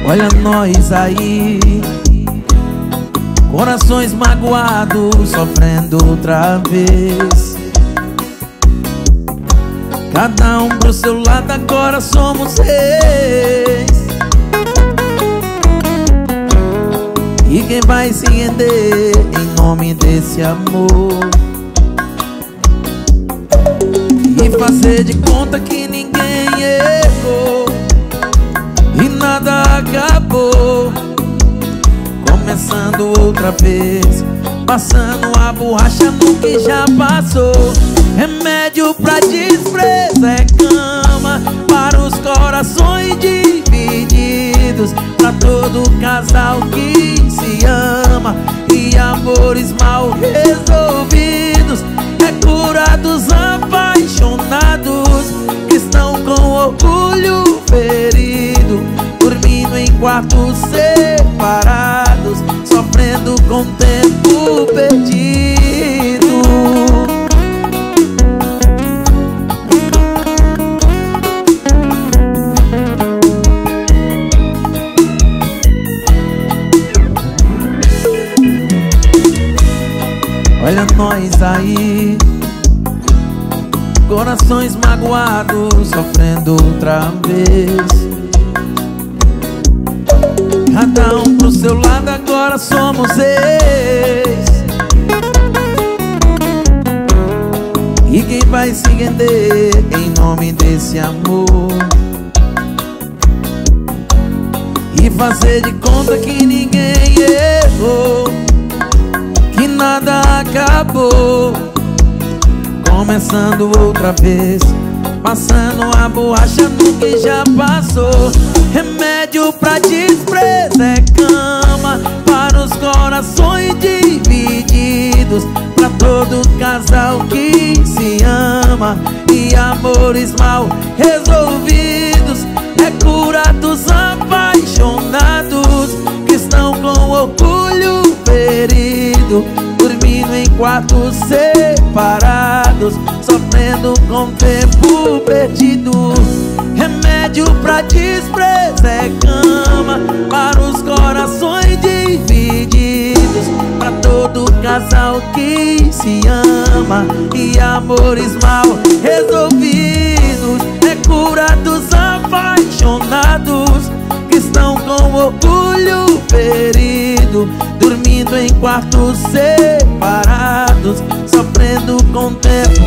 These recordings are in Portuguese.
Olha nós aí, corações magoados, sofrendo outra vez. Cada um pro seu lado, agora somos reis. E quem vai se render em nome desse amor? E fazer de conta que ninguém errou e nada acabou. Começando outra vez, passando a borracha no que já passou. Remédio pra desprezo é cama para os corações divididos, pra todo casal que se ama. E amores mal resolvidos é cura dos apaixonados que estão com orgulho ferido, dormindo em quartos separados, sofrendo com tempo perdido. Olha nós aí, corações magoados, sofrendo outra vez. Cada um pro seu lado, agora somos ex. E quem vai se render em nome desse amor? E fazer de conta que ninguém errou, que nada acabou. Começando outra vez, passando a borracha no que já passou. Remédio pra desprezo é cama para os corações divididos, pra todo casal que se ama. E amores mal resolvidos é cura dos apaixonados que estão com orgulho ferido, dormindo em quartos separados, sofrendo com tempo perdido. Remédio pra desprezo é cama para os corações divididos, pra todo casal que se ama. E amores mal resolvidos é cura dos apaixonados que estão com orgulho ferido, dormindo em quartos separados, sofrendo com tempo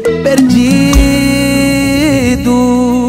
perdido.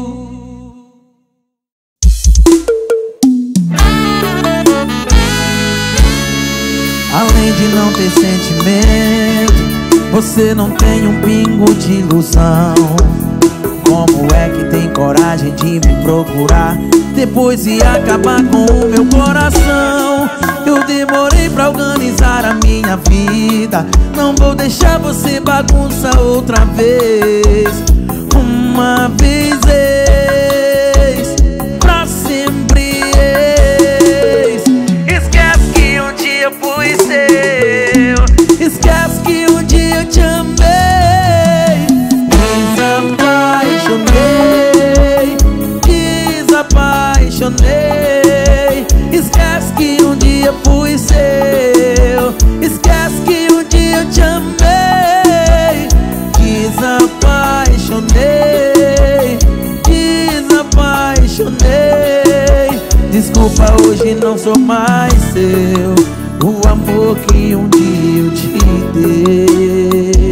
Além de não ter sentimento, você não tem um pingo de ilusão. Como é que tem coragem de me procurar depois de acabar com o meu coração? Eu demorei pra organizar a minha vida, não vou deixar você bagunçar outra vez. Uma vez ex, pra sempre ex. Esquece que um dia fui seu, esquece que um dia eu te amei. Desapaixonei. Esquece que um dia fui seu, esquece que um dia eu te amei. Desapaixonei, desapaixonei. Desculpa, hoje não sou mais seu, o amor que um dia eu te dei.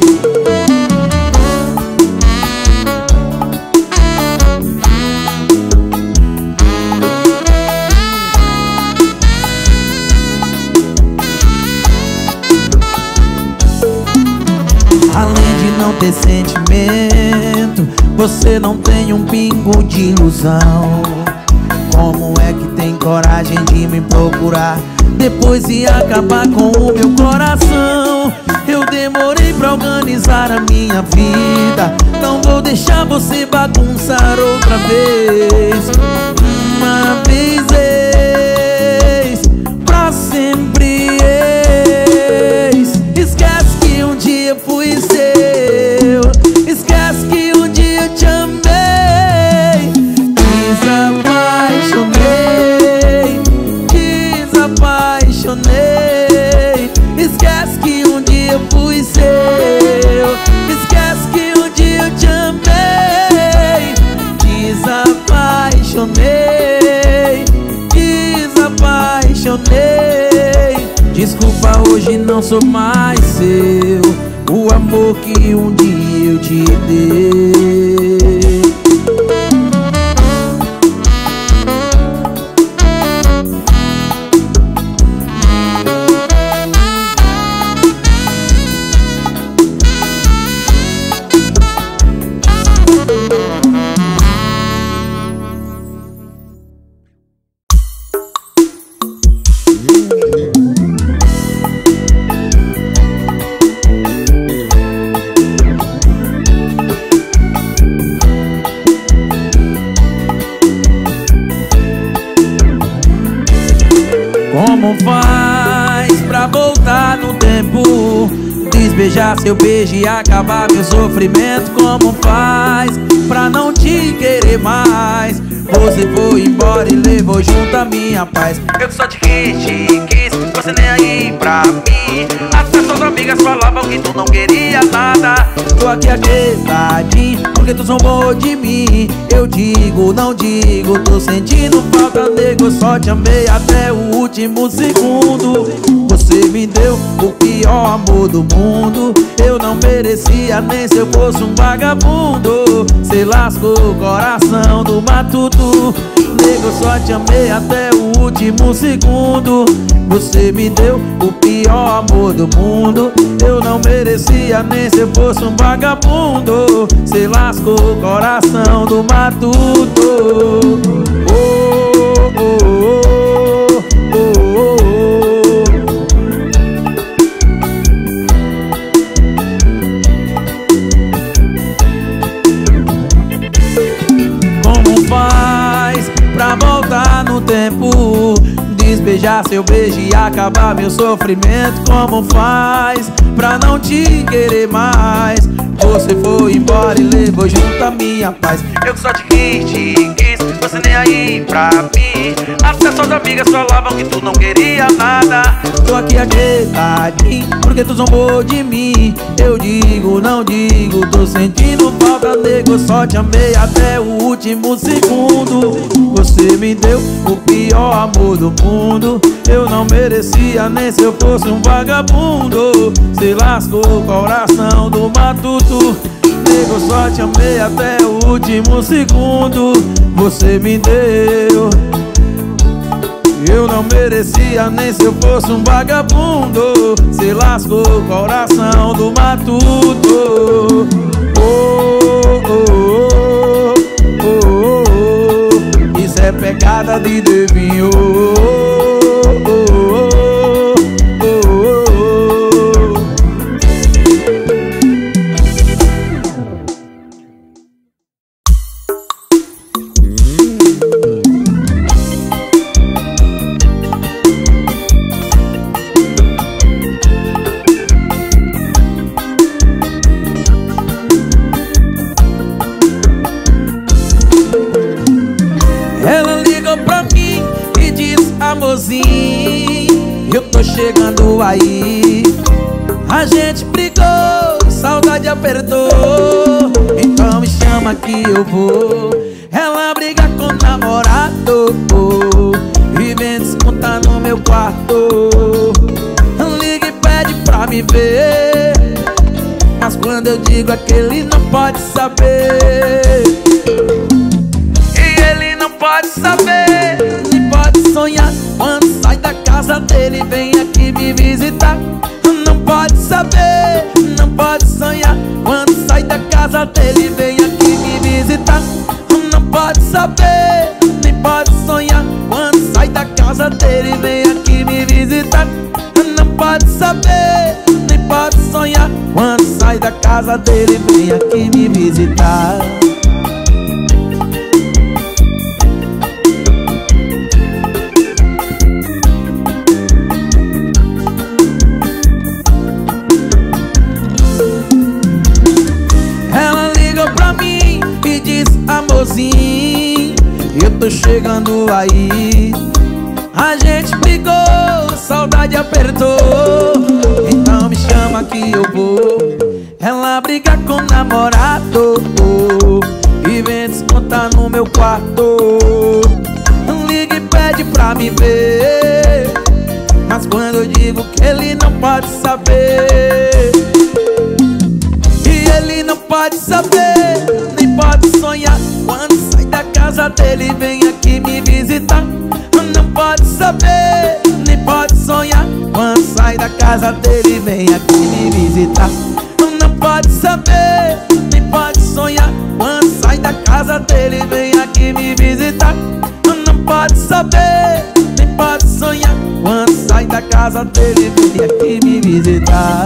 Além de não ter sentimento, você não tem um pingo de ilusão. Como é que tem coragem de me procurar depois de acabar com o meu coração? Eu demorei pra organizar a minha vida, não vou deixar você bagunçar outra vez. Uma vez ex, pra sempre ex. Esquece que um dia fui seu, esquece que um dia eu te amei. Desapaixonei. Hoje não sou mais seu, o amor que um dia eu te dei. Como faz pra voltar no tempo, desbeijar seu beijo e acabar meu sofrimento? Como faz pra não te querer mais? Você foi embora e levou junto a minha paz. Eu que só te quis, você nem aí pra mim. Até suas amigas falavam que tu não queria nada. Tô aqui ajeitadinho porque tu zombou de mim. Eu digo, não digo, tô sentindo falta, nego. Eu só te amei até o último segundo. Você me deu o pior amor do mundo. Eu não merecia nem se eu fosse um vagabundo. Cê lascou o coração do matuto. Nego, eu só te amei até o último segundo. Você me deu o pior amor do mundo. Eu não merecia nem se eu fosse um vagabundo. Cê lascou o coração do matuto. Oh, oh, oh, oh, oh, oh. Como faz pra voltar no tempo, desbeijar seu beijo e acabar meu sofrimento? Como faz pra não te querer mais? Você foi embora e levou junto a minha paz. Eu que só te quis, você nem aí pra mim. Até suas amigas falavam que tu não queria nada. Tô aqui ajeitadinho porque tu zombou de mim. Eu digo, não digo, tô sentindo falta, nego. Eu só te amei até o último segundo. Você me deu o pior amor do mundo. Eu não merecia nem se eu fosse um vagabundo. Cê lascou o coração do matuto. Nego, eu só te amei até o último segundo. Você me deu. Eu não merecia nem se eu fosse um vagabundo. Cê lascou o coração do matuto. Oh, oh, oh, oh, oh. Isso é pegada de Devinho. Oh, oh, oh, oh, oh, oh. Ela ligou pra mim e disse: amorzinho, eu tô chegando aí. A gente brigou, saudade apertou, então me chama que eu vou. Ela briga com o namorado e vem descontar no meu quarto. Liga e pede pra me ver, mas quando eu digo é que ele não pode saber. Pode saber, nem pode sonhar. Quando sai da casa dele, vem aqui me visitar. Não pode saber, não pode sonhar. Quando sai da casa dele, vem aqui me visitar. Não pode saber, nem pode sonhar. Quando sai da casa dele, vem aqui me visitar. Não pode saber, nem pode sonhar. Quando sai da casa dele, vem aqui me visitar. Amorzinho, eu tô chegando aí. A gente brigou, saudade apertou, então me chama que eu vou. Ela briga com o namorado e vem descontar no meu quarto. Liga e pede pra me ver, mas quando eu digo que ele não pode pode saber. E ele não pode saber, nem pode sonhar. Quando sai da casa dele, vem aqui me visitar. Não pode saber, nem pode sonhar. Quando sai da casa dele, vem aqui me visitar. Não pode saber, nem pode sonhar. Quando sai da casa dele, vem aqui me visitar. Não pode saber, nem pode sonhar. Quando sai da casa dele, vem aqui me visitar.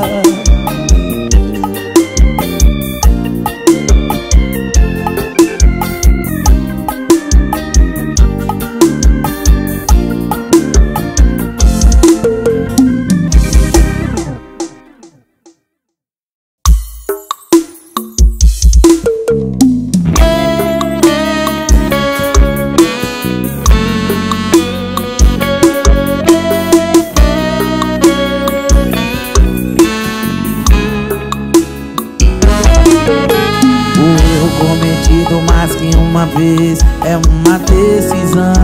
Mais que uma vez é uma decisão.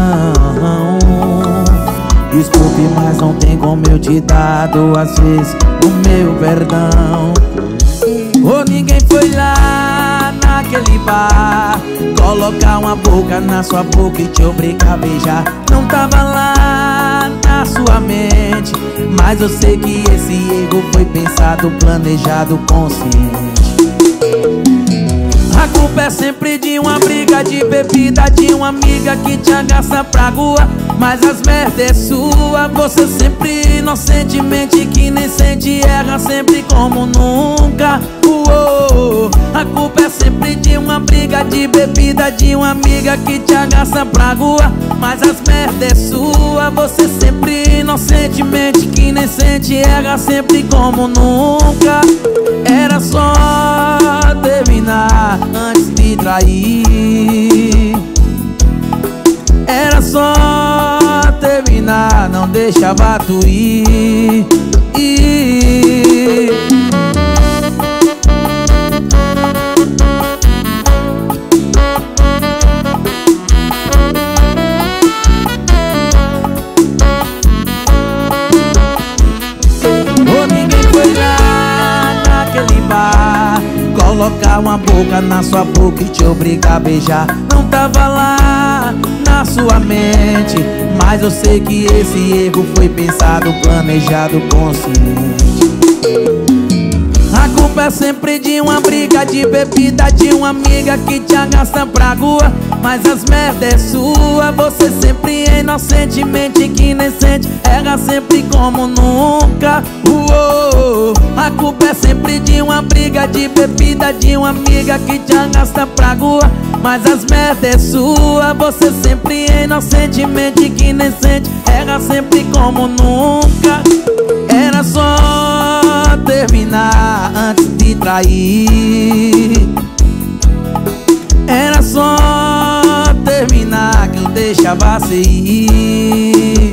Desculpe, mas não tem como eu te dar duas vezes o meu perdão. Ou ninguém foi lá naquele bar colocar uma boca na sua boca e te obrigar a beijar. Não tava lá na sua mente, mas eu sei que esse erro foi pensado, planejado, consciente. A culpa é sempre de uma briga de bebida, de uma amiga que te agaça pra rua. Mas as merdas é sua, você sempre inocentemente que nem sente, erra sempre como nunca. A culpa é sempre de uma briga de bebida, de uma amiga que te agaça pra rua. Mas as merdas é sua, você sempre inocentemente que nem sente, erra sempre como nunca. Era só terminar antes de trair. Era só terminar, não deixava tu ir. Colocar uma boca na sua boca e te obrigar a beijar. Não tava lá na sua mente, mas eu sei que esse erro foi pensado, planejado, consciente. A culpa é sempre de uma briga de bebida, de uma amiga que te agaça pra rua. Mas as merdas é sua, você sempre inocentemente que nem sente, erra sempre como nunca. A culpa é sempre de uma briga de bebida, de uma amiga que te agaça pra rua. Mas as merdas é sua, você sempre inocentemente que nem sente, erra sempre como nunca. Era só terminar antes de trair. Era só terminar que eu deixava você ir.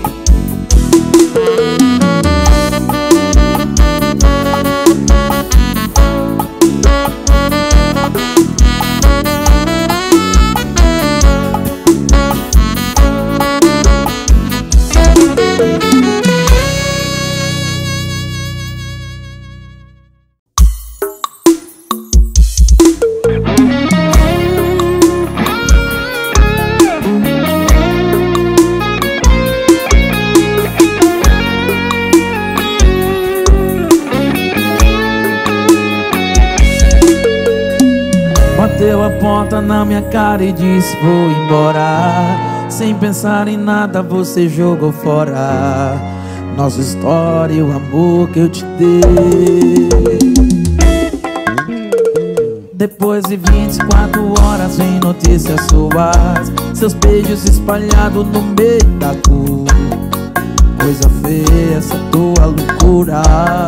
Bateu a porta na minha cara e disse vou embora. Sem pensar em nada você jogou fora nossa história e o amor que eu te dei. Depois de 24 horas sem notícias suas, seus beijos espalhados no meio da rua. Coisa feia essa tua loucura.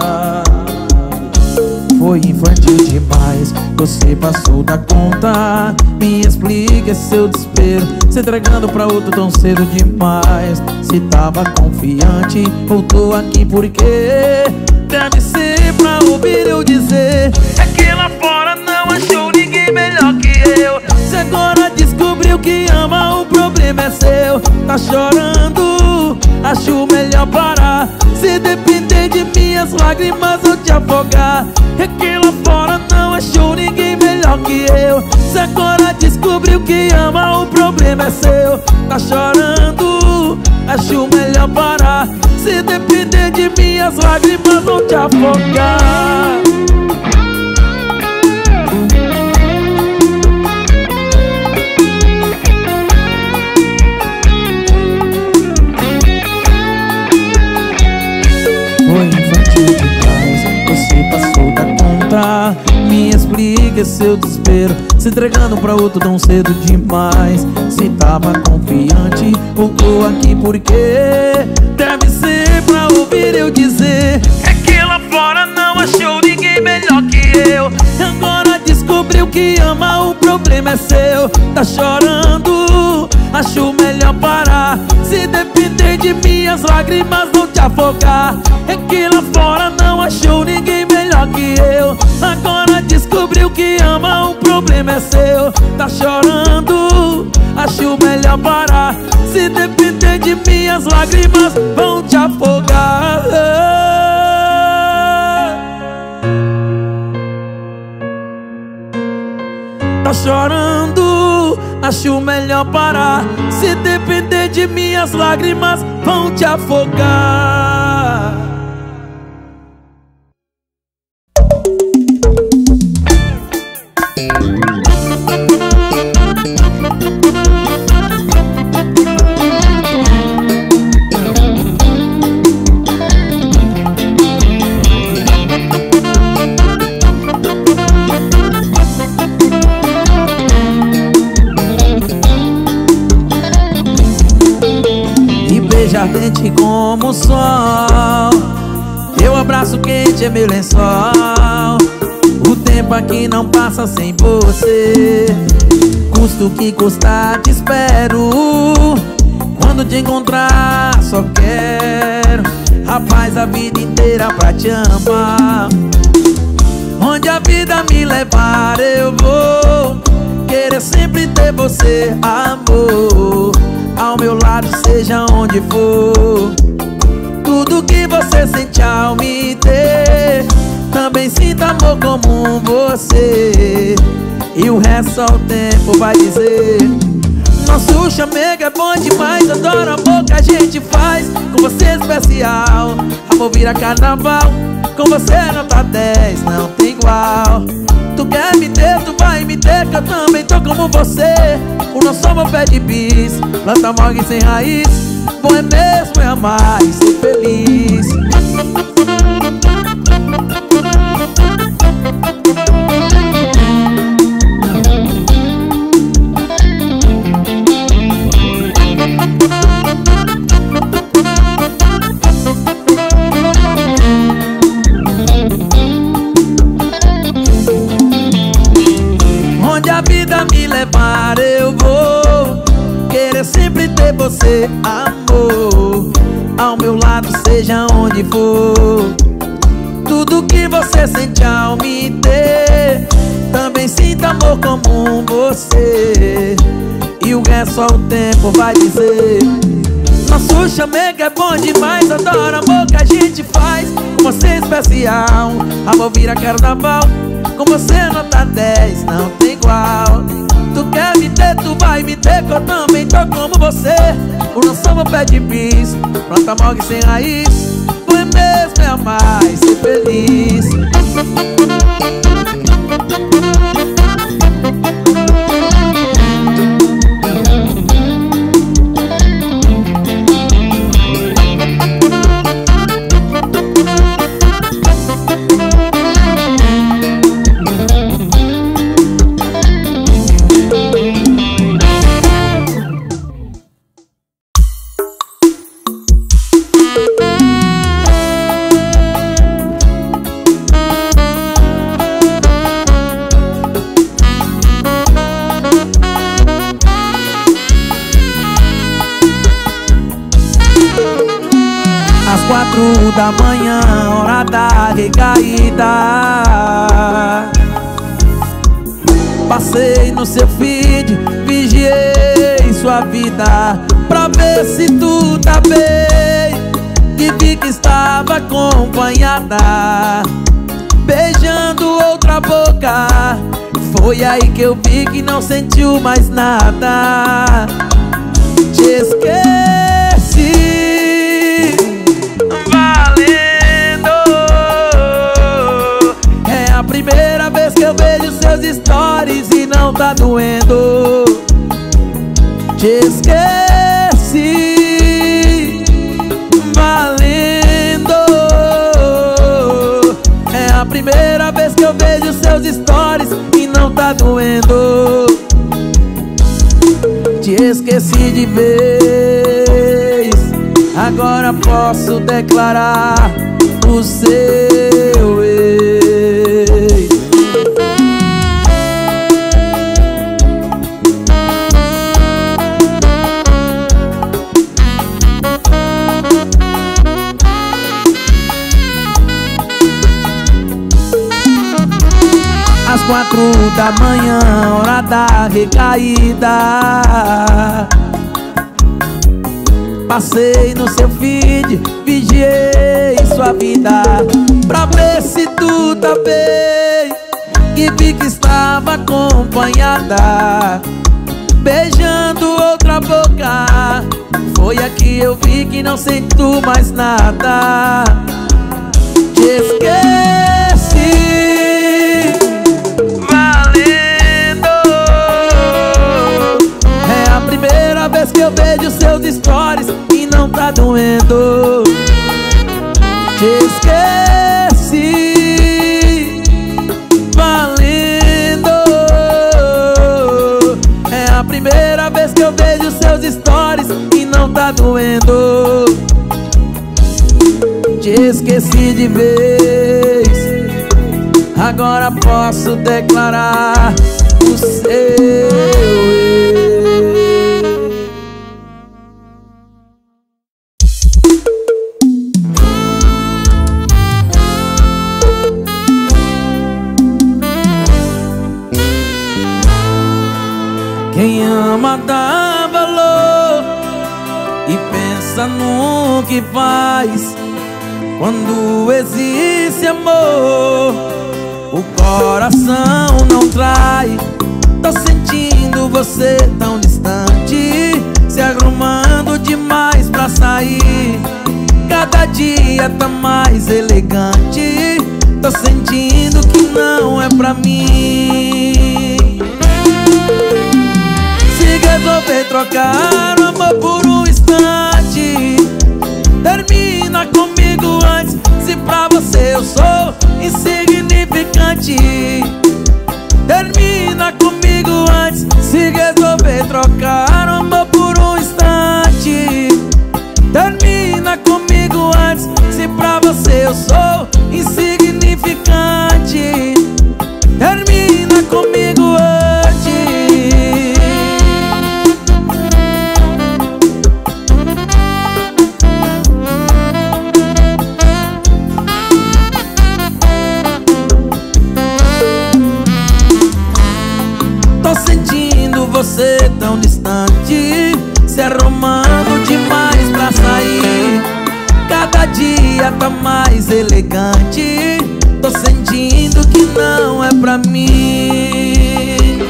Foi infantil demais, você passou da conta. Me explica esse seu desespero, se entregando pra outro tão cedo demais. Se tava confiante, voltou aqui porque deve ser pra ouvir eu dizer é que lá fora não achou ninguém melhor que eu. Se agora descobriu que ama, o problema é seu. Tá chorando, acho melhor parar. Se depender de minhas lágrimas vou te afogar. É que lá fora não achou ninguém melhor que eu. Se agora descobriu que ama, o problema é seu. Tá chorando, acho melhor parar. Se depender de minhas lágrimas vou te afogar. Foi infantil demais, você passou da conta. Me explica seu desespero, se entregando pra outro tão cedo demais. Se tava confiante, voltou aqui porque deve ser pra ouvir eu dizer. É que lá fora não achou ninguém melhor que eu. Agora descobriu que ama, o problema é seu. Tá chorando, acho melhor parar. Se depender de minhas lágrimas vou te afogar. É que lá fora não achou ninguém melhor que eu. Agora descobriu que ama, o problema é seu. Tá chorando, acho melhor parar. Se depender de minhas lágrimas vão te afogar. Tá chorando, acho melhor parar. Se depender de minhas lágrimas vão te afogar. Ardente como o sol, teu abraço quente é meu lençol. O tempo aqui não passa sem você. Custa o que custar, te espero. Quando te encontrar só quero, rapaz, a vida inteira pra te amar. Onde a vida me levar eu vou querer sempre ter você, amor, ao meu lado, seja onde for. Tudo que você sente ao me ter, também sinto amor como você. E o resto só o tempo vai dizer. Nosso chamego é bom demais, adoro o amor que a gente faz. Com você é especial, amor vira carnaval. Com você nota 10, não tem igual. Tu quer me ter, tu vai me ter, que eu também tô como você. O nosso amor pede bis, planta morgue sem raiz. Bom é mesmo é amar e ser feliz. Onde a vida me levar eu vou querer sempre ter você, amor, ao meu lado, seja onde for. Tudo que você sente ao me ter, também sinto amor como você. E o resto só o tempo vai dizer. Nosso chamego é bom demais, adoro o amor que a gente faz. Com você é especial, amor vira carnaval. Com você nota 10, não tem igual. Tu quer me ter, tu vai me ter, que eu também tô como você. O nosso amor pede bis, planta morgue sem raiz. O é mesmo é amar e ser feliz. Às 4 da manhã, hora da recaída, passei no seu feed, vigiei sua vida pra ver se tu tá bem. e vi que estava acompanhada, beijando outra boca. Foi aí que eu vi que não sentiu mais nada. Te esqueci, valendo. É a primeira vez que eu vejo seus stories e não tá doendo. Te esqueci, valendo. É a primeira vez que eu vejo seus stories e não tá doendo. Te esqueci de vez, agora posso declarar o seu ex. Às 4 da manhã, hora da recaída, passei no seu feed, vigiei sua vida pra ver se tu tá bem, e vi que estava acompanhada, beijando outra boca. Foi aqui eu vi que não sinto mais nada. Te esqueci, valendo. É a primeira vez que eu vejo seus stories e não tá doendo. Te esqueci, valendo. É a primeira vez que eu vejo seus stories e não tá doendo. Te esqueci de vez, agora posso declarar o seu ex. Quem ama dá valor e pensa no que faz. Quando existe amor, o coração não trai. Tô sentindo você tão distante, se arrumando demais pra sair. Cada dia tá mais elegante. Tô sentindo que não é pra mim. Se resolver trocar o amor por um instante, termina comigo antes. Se pra você eu sou insignificante, termina comigo antes. Se resolver trocar o amor por um instante, termina comigo antes. Se pra você eu sou insignificante, termina comigo antes. Tô sentindo você tão distante, se arrumando demais pra sair. Cada dia tá mais elegante. Tô sentindo que não é pra mim.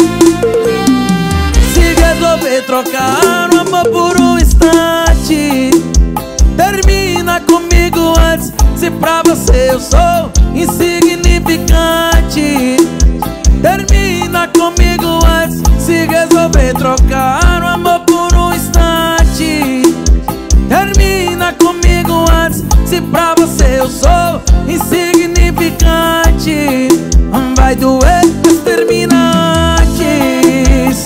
Se resolver trocar o amor por um instante, termina comigo antes. Se pra você eu sou insignificante, termina comigo antes. Se resolver trocar o amor por um instante, termina comigo antes. Se pra você eu sou insignificante, vai doer, mas termina antes.